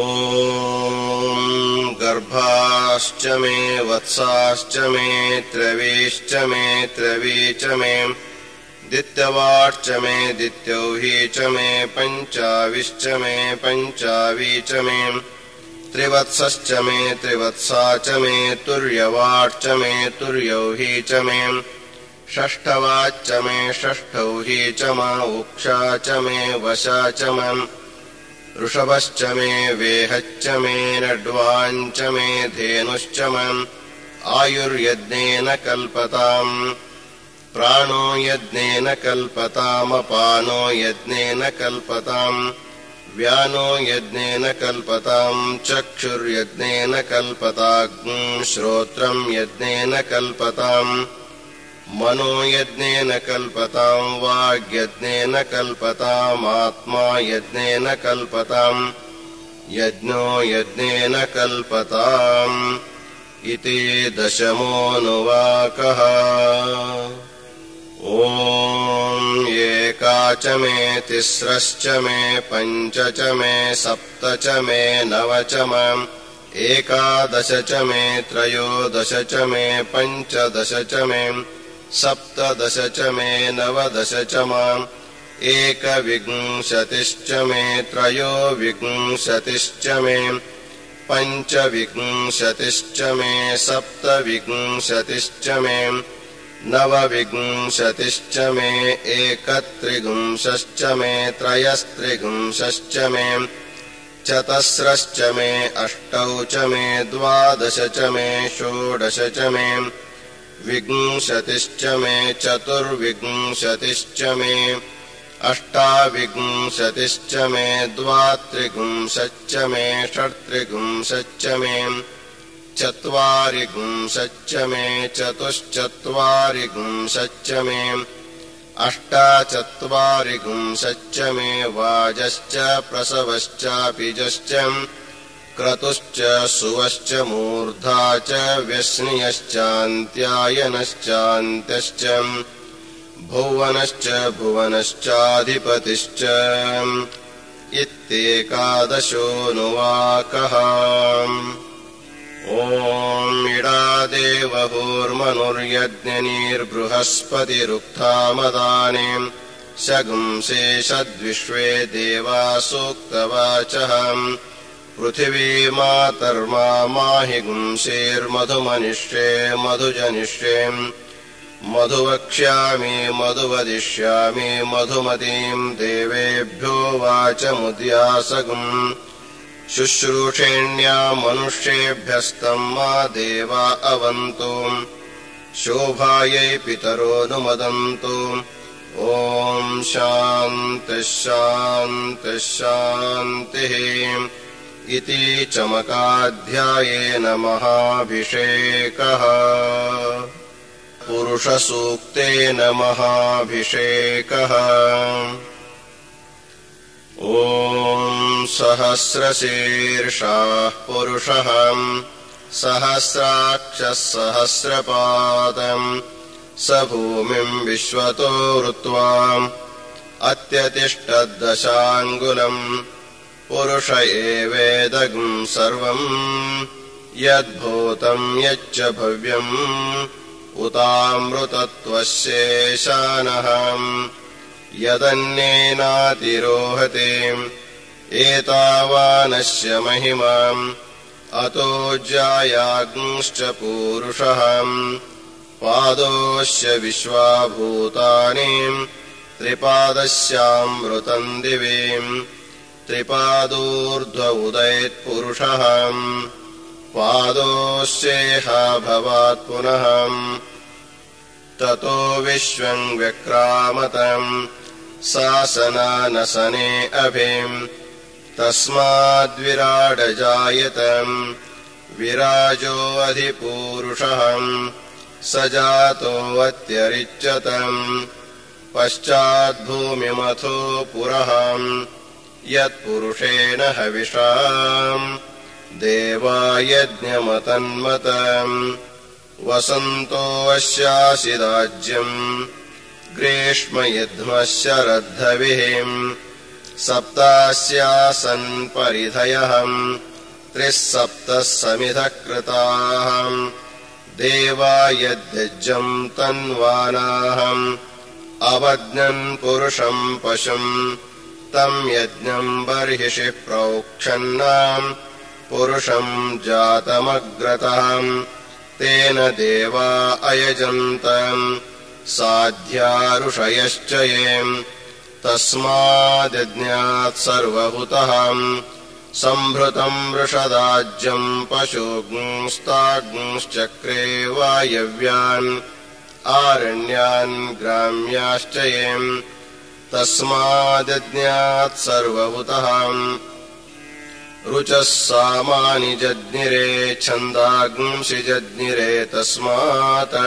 गर्भाश्च मे वत्साश्च मे त्रवीश्च मे त्रवी च मे दित्यवाट्च मे दित्यौही च मे पञ्चाविश्च मे पञ्चावी च मे त्रिवत्सश्च मे त्रिवत्सा च मे तुर्यवाट्च मे तुर्यौही च मे षष्ठवाच्च मे षष्ठौही च म उक्षा च मे वशा च म ऋषभश्च मे वेहच्च मे नड्वाञ्च मे धेनुश्च म आयुर्यज्ञेन कल्पताम् प्राणो यज्ञेन कल्पतामपानो यज्ञेन कल्पताम् व्यानो यज्ञेन कल्पताम् चक्षुर्यज्ञेन कल्पताग्निः श्रोत्रम् यज्ञेन कल्पताम् मनो यज्ञेन कल्पताम् वाग्यज्ञेन कल्पतामात्मा यज्ञेन कल्पताम् यज्ञो यज्ञेन कल्पताम् इति दशमोऽनुवाकः। ॐ एका च मे तिस्रश्च मे पञ्च च मे सप्त च मे नव च माम् एकादश च मे त्रयोदश च मे पञ्चदश च मे सप्तदश च मे नवदश च माम् एकविंशतिश्च मे त्रयोविंशतिश्च मे पञ्चविंशतिश्च मे सप्तविंशतिश्च मे नवविंशतिश्च मे एकत्रिंशश्च मे त्रयस्त्रिंशश्च मे चतस्रश्च मे अष्टौ च मे द्वादश च मे षोडश च मे विंशतिश्च मे चतुर्विंशतिश्च मे अष्टाविंशतिश्च मे द्वात्रिंशच्च मे षट्त्रिंशच्च मे चत्वारिंशच्च मे चतुश्चत्वारिंशच्च मे अष्टाचत्वारिंशच्च मे वाजश्च प्रसवश्चापिजश्च क्रतुश्च सुवश्च मूर्धा च व्यस्नियश्चान्त्यायनश्चान्त्यश्च भुवनश्च भुवनश्चाधिपतिश्च इत्येकादशोऽनुवाकः। ॐ इडादेवहोर्मनुर्यज्ञनिर्बृहस्पतिरुक्थामदाने शगुंसे षद्विश्वे देवा सूक्तवाचः पृथिवी मातर्मा माहि गुंसेर्मधुमनिष्ये मधुजनिष्ये मधुवक्ष्यामि मधुवदिष्यामि मधुमतीम् देवेभ्यो वाचमुद्यासगुम् शुश्रूषेण्या मनुष्येभ्यस्तम् मा देवा अवन्तु शोभायै पितरोऽनुमदन्तु। ॐ शान्तिः शान्तिः शान्तिः इति चमकाध्यायेन महाभिषेकः। पुरुषसूक्तेन महाभिषेकः। ॐ सहस्रशीर्षः पुरुषः सहस्राक्षः सहस्रपादम् स भूमिम् विश्वतो ऋत्वा अत्यतिष्ठद्दशाङ्गुलम् पुरुष एवेदगुम् सर्वम् यद्भूतम् यच्च भव्यम् उतामृतत्वशेषानः यदन्येनातिरोहते एतावानस्य महिमाम् अतो जायाग्ंश्च पूरुषः पादोऽस्य विश्वाभूतानि त्रिपादस्यामृतम् दिवि त्रिपादोर्ध्व उदयत्पुरुषः पादोऽस्येह भवात् पुनः ततो विश्वम् व्यक्रामतम् सासनानसने अभिम् तस्माद्विराडजायतम् विराजो अधिपूरुषः स जातोऽत्यरिच्यतम् पश्चाद्भूमिमथो पुरः यत्पुरुषेण हविषा देवायज्ञमतन्मतम् वसन्तोऽस्यासिराज्यम् ग्रीष्मयुध्मः शरद्धविः सप्तास्यासन् परिधयः त्रिः सप्तः समिधः कृताः देवायद्यज्यम् तन्वानाः अवज्ञन् पुरुषम् पशुम् तम् यज्ञम् बर्हिषि प्रोक्षन्नाम् पुरुषम् जातमग्रतः तेन देवा अयजन्तम् साध्या ऋषयश्च ये तस्माद्यज्ञात् सर्वहुतः सम्भृतम् वृषदाज्यम् पशूंस्ताग्ंश्चक्रे वायव्यान् आरण्यान् ग्राम्याश्च ये तस्माद्यज्ञात् सर्वहुतः रुचः सामानि जज्ञिरे छन्दांसि जज्ञिरे तस्मात्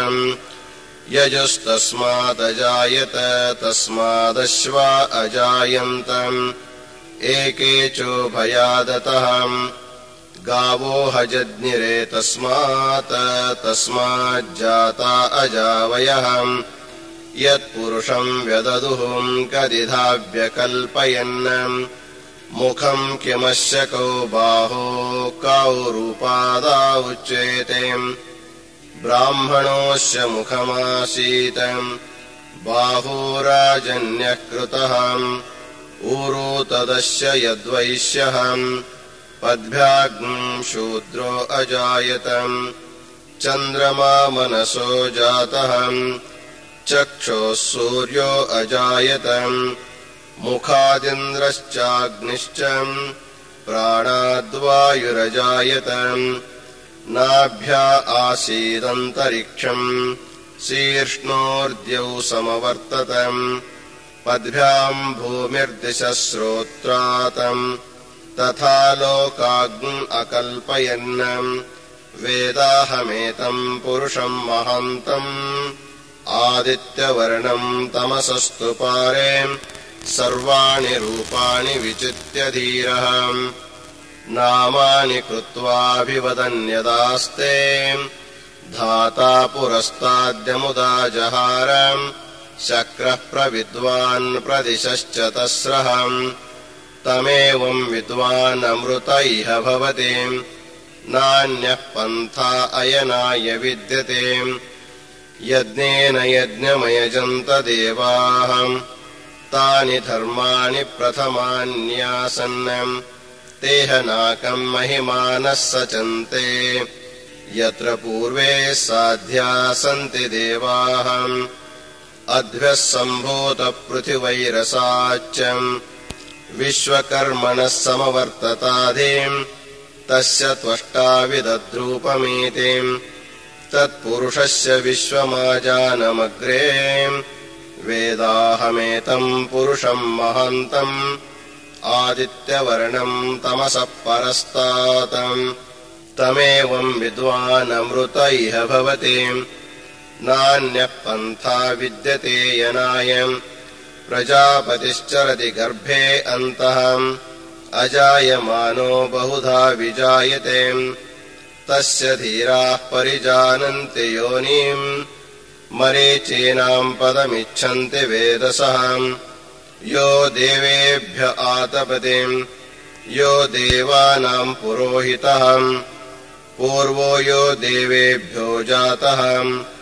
यजुस्तस्मादजायत तस्मादश्वा अजायन्त एके चोभयादतः गावोह जज्ञिरे तस्मात् तस्माज्जाता अजावयः यत्पुरुषम् व्यददुः कदिधा व्यकल्पयन् मुखम् किमस्य कौ बाहो कौ रूपादा उच्येते ब्राह्मणोऽस्य मुखमासीत् बाहुराजन्यः कृतः ऊरो तदस्य यद्वैश्यः पद्भ्याग्म् शूद्रो अजायत चन्द्रमा मनसो जातः चक्षुः सूर्यो अजायत मुखादिन्द्रश्चाग्निश्च प्राणाद्वायुरजायत नाभ्या आसीदन्तरिक्षम् शीर्ष्णोर्द्यौ समवर्तत पद्भ्याम् भूमिर्दिशः श्रोत्रातम् तथा लोकाग्न् अकल्पयन् वेदाहमेतम् पुरुषम् महान्तम् आदित्यवर्णम् तमसस्तु पारे सर्वाणि रूपाणि विचित्य धीरः नामानि कृत्वाभिवदन्यदास्ते धाता पुरस्ताद्यमुदा जहार शक्रः प्रविद्वान् प्रदिशश्च तस्रः तमेवम् विद्वान् अमृत इह भवति नान्यः पन्था अयनाय विद्यते यज्ञेन यज्ञमयजन्त देवाः तानि धर्माणि प्रथमान्यासन् तेहनाकम् महिमानः सचन्ते यत्र पूर्वे साध्या सन्ति देवाः अद्भ्यः सम्भूतपृथिवैरसाच्च विश्वकर्मणः समवर्तताधिम् तस्य त्वष्टा विदध्रूपमेति तत्पुरुषस्य विश्वमाजानमग्रे वेदाहमेतम् पुरुषम् महान्तम् आदित्यवर्णम् तमसः परस्तात् तमेवम् विद्वानमृत इह भवति नान्यः पन्था विद्यते यनाय प्रजापतिश्चरति गर्भे अन्तः अजायमानो बहुधा विजायते तस्य धीराः परिजानन्ति योनिम् मरीचीनाम् पदमिच्छन्ति वेदसः यो देवेभ्य आतपते यो देवानाम् पुरोहितः पूर्वो यो देवेभ्यो जातः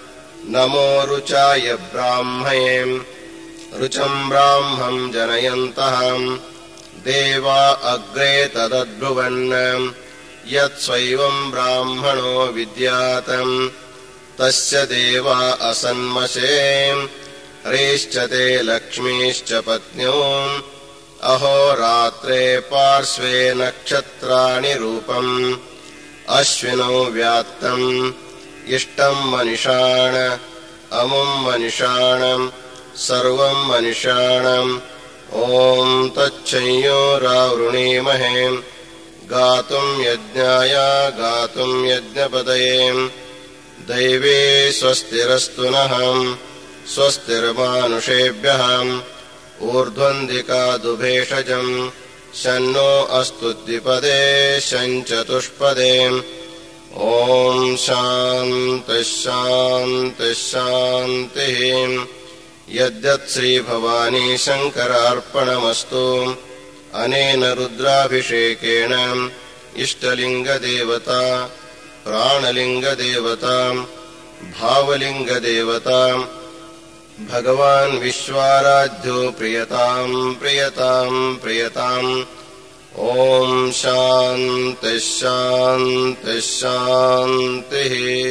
नमो रुचाय ब्राह्मये रुचं ब्राह्मं जनयन्तः देवा अग्रे तदब्रुवन् यत्स्वैवं ब्राह्मणो विद्यातं तस्य देवा असन्मसे ह्रीश्च ते लक्ष्मीश्च पत्न्यो अहोरात्रे पार्श्वे नक्षत्राणि रूपम् अश्विनौ व्यात्तम् इष्टं मनिषाण अमुं मनिषाणम् सर्वं मनिषाणम् ॐ तच्छंयोरावृणीमहे गातुं यज्ञाय गातुं यज्ञपतये दैवे स्वस्तिरस्तु नः स्वस्तिर्मानुषेभ्यः ऊर्ध्वन्दिका दुभेषजम् शन्नो अस्तु द्विपदे शञ्चतुष्पदे ॐ शान्तिः शान्तिः शान्तिः यद्यत् श्रीभवानी शङ्करार्पणमस्तु अनेन रुद्राभिषेकेण इष्टलिङ्गदेवता प्राणलिङ्गदेवता भावलिङ्गदेवता भगवान् विश्वाराध्यो प्रियतां प्रियतां प्रियताम् ॐ शान्तिः शान्तिः शान्तिः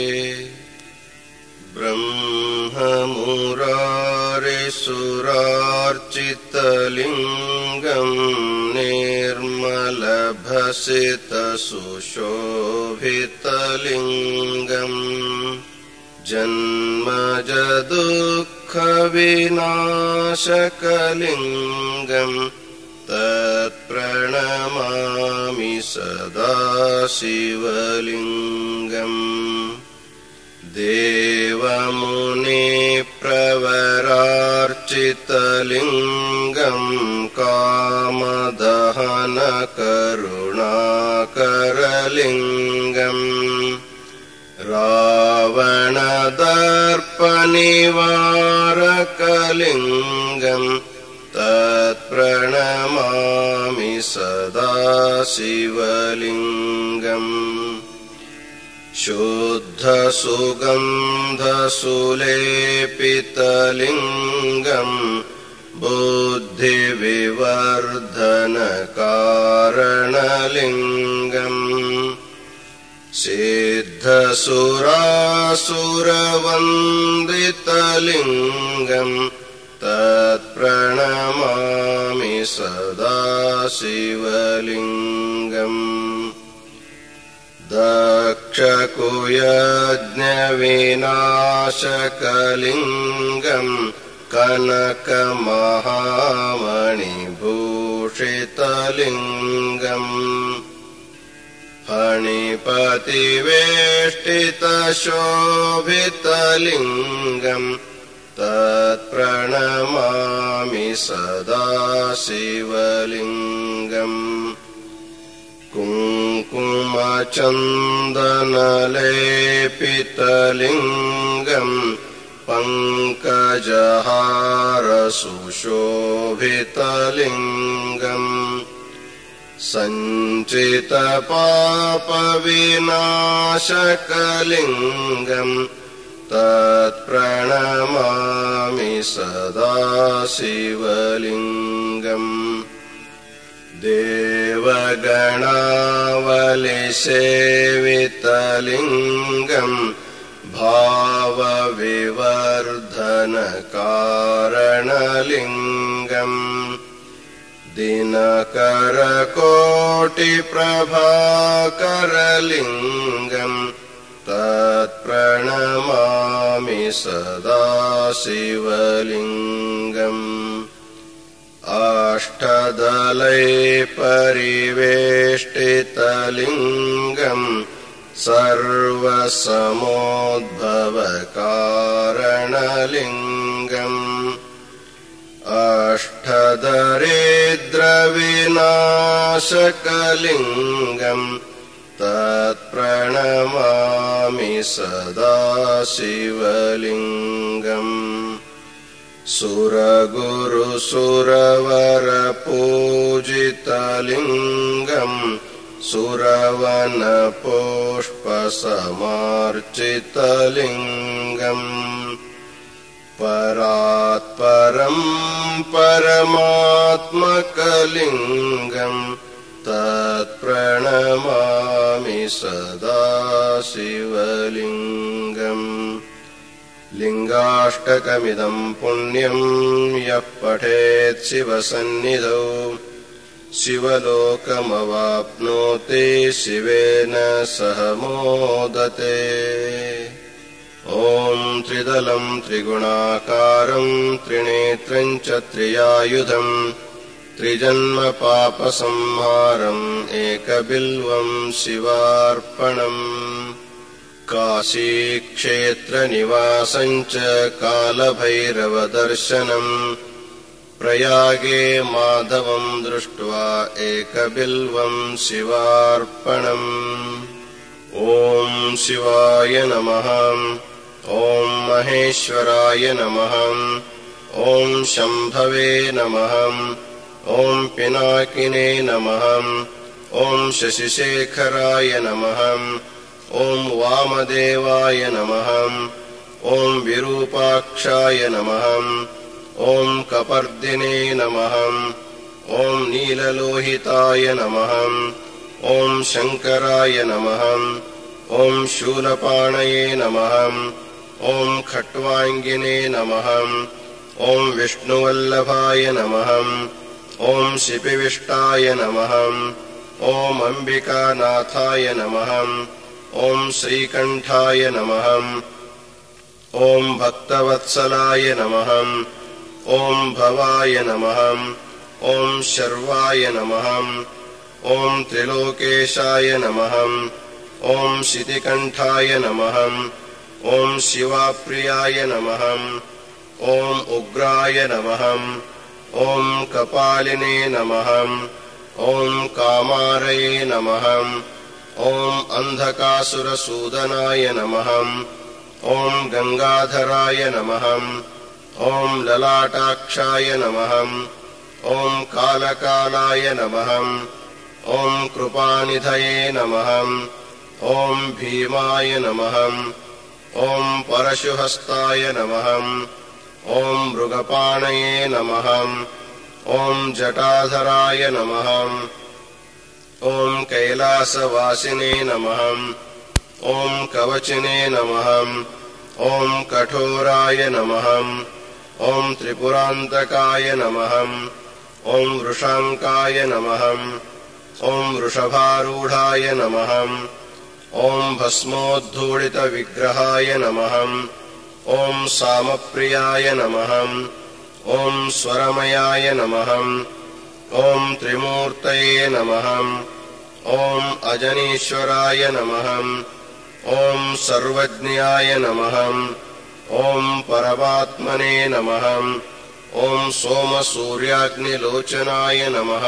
ब्रह्ममुरारिसुरार्चितलिङ्गम् निर्मलभसितसुशोभितलिङ्गम् जन्मजदुःखविनाशकलिङ्गम् तत्प्रणमामि सदा शिवलिङ्गम् देवमुनिप्रवरार्चितलिङ्गम् कामदहनकरुणाकरलिङ्गम् रावणदर्पनिवारकलिङ्गम् तत्प्रणमामि सदा शिवलिङ्गम् शुद्धसुगन्धसुलेपितलिङ्गम् बुद्धिविवर्धनकारणलिङ्गम् सिद्धसुरासुरवन्दितलिङ्गम् तत्प्रणमामि सदा शिवलिङ्गम् दक्षकुयज्ञविनाशकलिङ्गम् कनकमहामणिभूषितलिङ्गम् फणिपतिवेष्टितशोभितलिङ्गम् तत्प्रणमामि सदा शिवलिङ्गम् कुङ्कुमचन्दनलेपितलिङ्गम् पङ्कजहारसुशोभितलिङ्गम् सञ्चितपापविनाशकलिङ्गम् तत्प्रणमामि सदा शिवलिङ्गम् देवगणावलिसेवितलिङ्गम् भावविवर्धनकारणलिङ्गम् दिनकरकोटिप्रभाकरलिङ्गम् तत्प्रणमामि सदा शिवलिङ्गम् अष्टदलैपरिवेष्टितलिङ्गम् सर्वसमोद्भवकारणलिङ्गम् अष्टदरिद्रविनाशकलिङ्गम् तत्प्रणमामि सदा शिवलिङ्गम् सुरगुरुसुरवरपूजितलिङ्गम् सुरवनपुष्पसमार्चितलिङ्गम् परात्परं परमात्मकलिङ्गं तत्प्रणमामि सदा शिवलिङ्गम्। लिङ्गाष्टकमिदं पुण्यं यः पठेत् शिवसन्निधौ शिवलोकमवाप्नोति शिवेन सह मोदते। ॐ त्रिदलं त्रिगुणाकारं त्रिनेत्रं च त्रियायुधं त्रिजन्म पापसंहारम् एकबिल्वं शिवार्पणम्। काशीक्षेत्रनिवासं च कालभैरवदर्शनम् प्रयागे माधवं दृष्ट्वा एकबिल्वं शिवार्पणम्। ॐ शिवाय नमः। ॐ महेश्वराय नमः। ॐ शम्भवे नमः। ॐ पिनाकिने नमः। ॐ शशिशेखराय नमः। ॐ वामदेवाय नमः। ॐ विरूपाक्षाय नमः। ॐ कपर्दिने नमः। ॐ नीललोहिताय नमः। ॐ शङ्कराय नमः। ॐ शूलपाणये नमः। ॐ खट्वाङ्गिने नमः। ॐ विष्णुवल्लभाय नमः। ॐ शिपिविष्टाय नमः। ॐ अम्बिकानाथाय नमः। ॐ श्रीकण्ठाय नमः। ॐ भक्तवत्सलाय नमः। ॐ भवाय नमः। ॐ शर्वाय नमः। ॐ त्रिलोकेशाय नमः। ॐ शितिकण्ठाय नमः। ॐ शिवाप्रियाय नमः। ॐ उग्राय नमः। ॐ कपालिने नमः। ॐ कामारये नमः। ॐ अन्धकासुरसूदनाय नमः। ॐ गङ्गाधराय नमः। ॐ ललाटाक्षाय नमः। ॐ कालकालाय नमः। ॐ कृपानिधये नमः। ॐ भीमाय नमः। ॐ परशुहस्ताय नमः। ॐ मृगपाणये नमः। ॐ जटाधराय नमः। ॐ कैलासवासिने नमः। ॐ कवचिने नमः। ॐ कठोराय नमः। ॐ त्रिपुरान्तकाय नमः। ॐ वृषाङ्काय नमः। ॐ वृषभारूढाय नमः। ॐ भस्मोद्धूलितविग्रहाय नमः। ॐ सामप्रियाय नमः। ॐ स्वरमयाय नमः। ॐ त्रिमूर्तये नमः। ॐ अजनीश्वराय नमः। ॐ सर्वज्ञाय नमः। ॐ परमात्मने नमः। ॐ सोमसूर्याग्निलोचनाय नमः।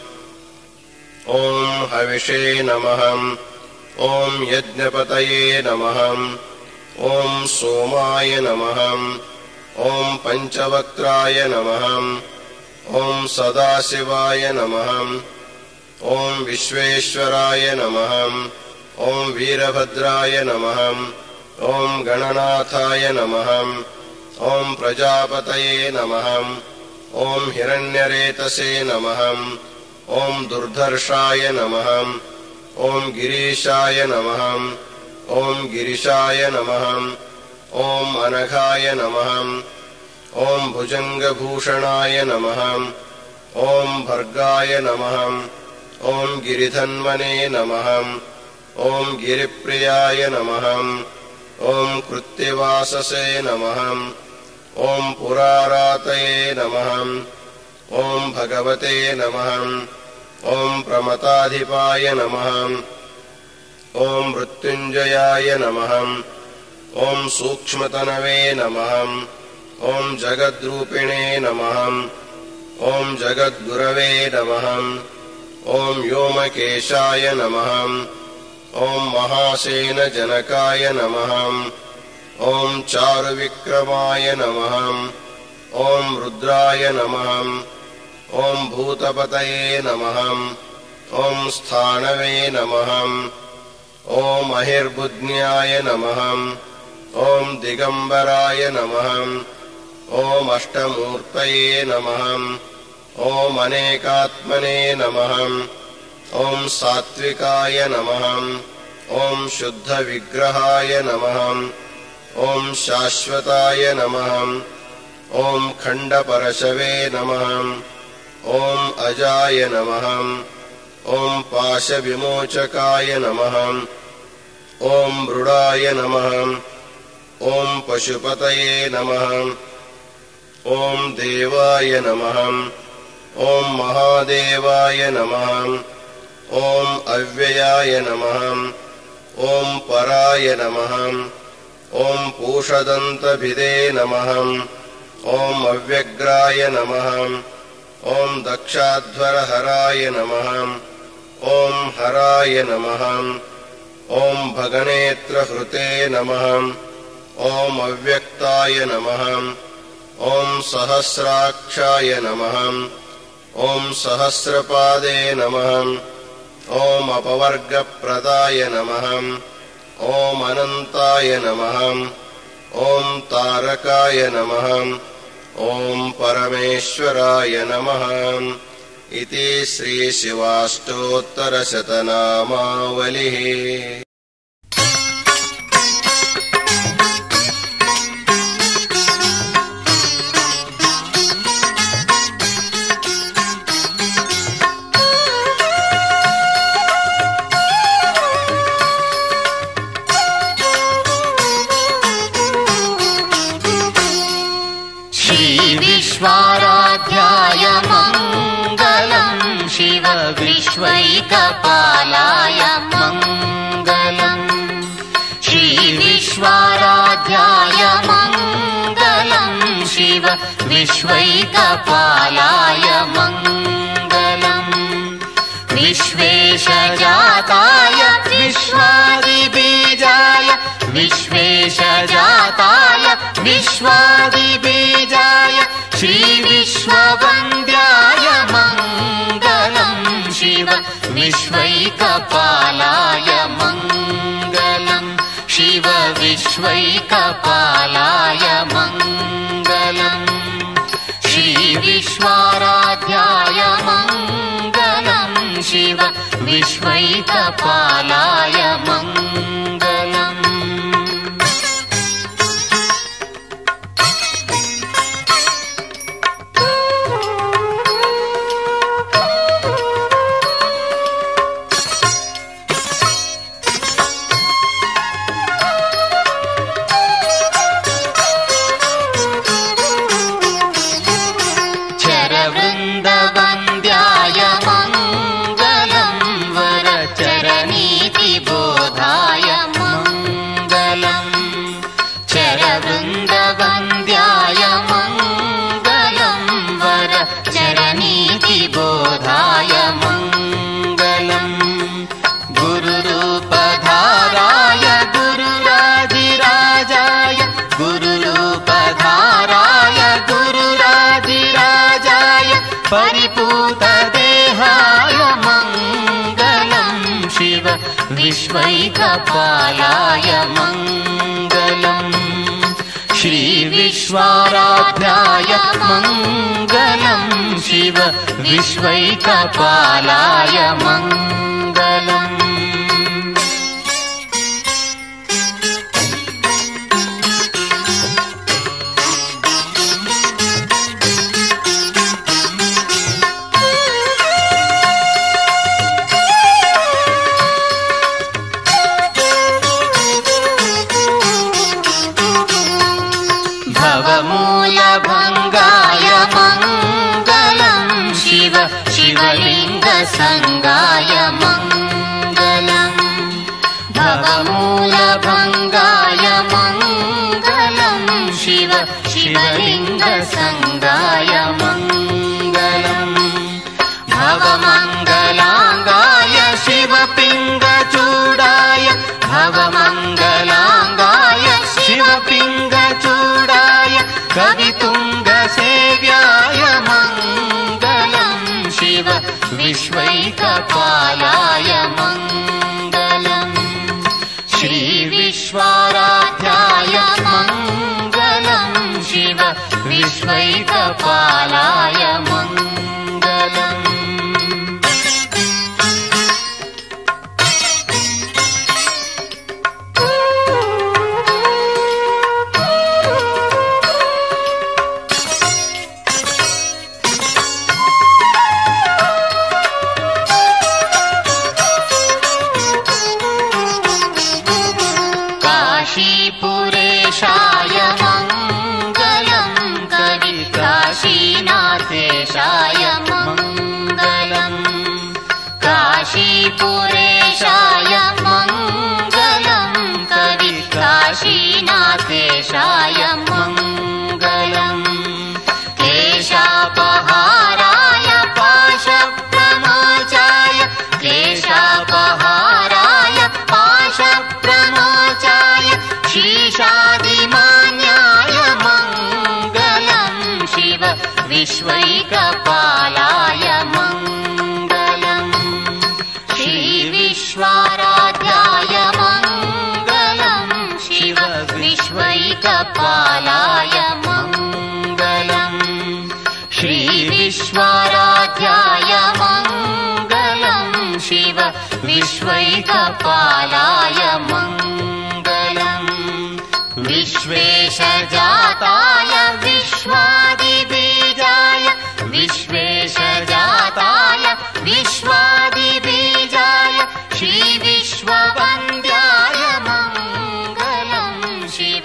ॐ हविषे नमः। ॐ यज्ञपतये नमः। ॐ सोमाय नमः। ॐ पञ्चवक्त्राय नमः। ॐ सदाशिवाय नमः। ॐ विश्वेश्वराय नमः। ॐ वीरभद्राय नमः। ॐ गणनाथाय नमः। ॐ प्रजापतये नमः। ॐ हिरण्यरेतसे नमः। ॐ दुर्धर्षाय नमः। ॐ गिरीशाय नमः। ॐ गिरिशाय नमः। ॐ अनघाय नमः। ॐ भुजङ्गभूषणाय नमः। ॐ भर्गाय नमः। ॐ गिरिधन्वने नमः। ॐ गिरिप्रियाय नमः। ॐ कृत्तिवाससे नमः। ॐ पुरारातये नमः। ॐ भगवते नमः। ॐ प्रमताधिपाय नमः। ॐ मृत्युञ्जयाय नमः। ॐ सूक्ष्मतनवे नमः। ॐ जगद्रूपिणे नमः। ॐ जगद्गुरवे नमः। ॐ व्योमकेशाय नमः। ॐ महासेनजनकाय नमः। ॐ चारुविक्रमाय नमः। ॐ रुद्राय नमः। ॐ भूतपतये नमः। ॐ स्थाणवे नमः। ॐ अहिर्बुध्न्याय नमः। ॐ दिगम्बराय नमः। ॐ अष्टमूर्तये नमः। ॐ अनेकात्मने नमः। ॐ सात्विकाय नमः। ॐ शुद्धविग्रहाय नमः। ॐ शाश्वताय नमः। ॐ खण्डपरशवे नमः। ॐ अजाय नमः। ॐ पाशविमोचकाय नमः। ॐ मृडाय नमः। ॐ पशुपतये नमः। ॐ देवाय नमः। ॐ महादेवाय नमः। ॐ अव्ययाय नमः। ॐ पराय नमः। ॐ पूषदन्तभिदे नमः। ॐ अव्यग्राय नमः। ॐ दक्षाध्वरहराय नमः। ॐ हराय नमः। ॐ भगनेत्रहृते नमः। ॐ अव्यक्ताय नमः। ॐ सहस्राक्षाय नमः। ॐ सहस्रपादे नमः। ॐ अपवर्गप्रदाय नमः। ॐ अनन्ताय नमः। ॐ तारकाय नमः। ॐ परमेश्वराय नमः। इति श्रीशिवाष्टोत्तरशतनामावलिः। विश्वाराध्याय मङ्गलम् शिव विश्वैकपालाय मङ्गलम्। श्रीविश्वाराध्याय मङ्गलम् शिव विश्वैकपालाय मङ्गलम्। विश्वेशजाताय विश्वादिबीजाय विश्वेशजाताय विश्वादिबीजाय श्रीविश्ववन्द्याय मङ्गलम् शिव विश्वैकपालाय मङ्गलम्। शिव विश्वैकपालाय मङ्गलम्। श्रीविश्वाराध्याय मङ्गलम् शिव विश्वैकपालाय मङ्गलम्। चरवृन्दवन्द्याय मङ्गलम् वरचरनीतिबोधाय मङ्गलम्। चरवृन्दवन्द्याय मङ्गलम् वरचरनीतिबोधाय मङ्गलम्। गुरुरूपधाराय गुरुराजिराजाय गुरुरूपधाराय गुरुराजिराजाय परिपूतदेहाय मङ्गलम् शिव विश्वैकपालाय मङ्गलम्। श्रीविश्वाराध्याय मङ्गलम् शिव विश्वैकपालाय मङ्गलम्। भवमूलभङ्गाय मङ्गलम् शिव शिवलिङ्गसङ्गाय मङ्गलम्। भवमूलभङ्गाय मङ्गलम् शिव शिवलिङ्गसङ्गाय मङ्गलम्। भवमङ्गलाङ्गाय शिवपिङ्गचूडाय भवमङ्गलाङ्गाय शिवपिङ्गचूडाय कवितुङ्गसेव्याय मङ्गलम् शिव विश्वैकपालाय मङ्गलम्। श्रीविश्वाराध्याय मङ्गलम् शिव विश्वैकपालाय मङ्गलम्। काशीपुरेशाय मङ्गलम् कवि काशीनाथेशाय मङ्गलम्। काशीपुरेशाय मङ्गलम् कवि काशीनाथेशाय मङ्गलम्। क्लेशापहाराय पाशप्रमोचाय क्लेशापहाराय पाशप्रमोचाय शीशादिमान्याय मङ्गलम् शिव विश्वैकपालाय मङ्गलम्। श्रीविश्वाराध्याय मङ्गलम् शिव विश्वैकपालाय मङ्गलम्। श्रीविश्वाराध्याय मङ्गलम् शिव विश्वैकपालाय मङ्गलम्। विश्वेशजाताय विश्वादिबीजाय विश्वेशजाताय विश्वादिबीजाय श्रीविश्ववन्द्याय मङ्गलम् शिव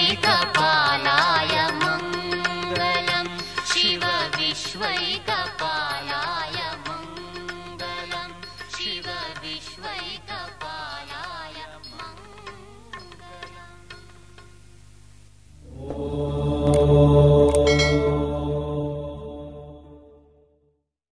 विश्वैकपालाय मङ्गलम्। शिव विश्वैकपालाय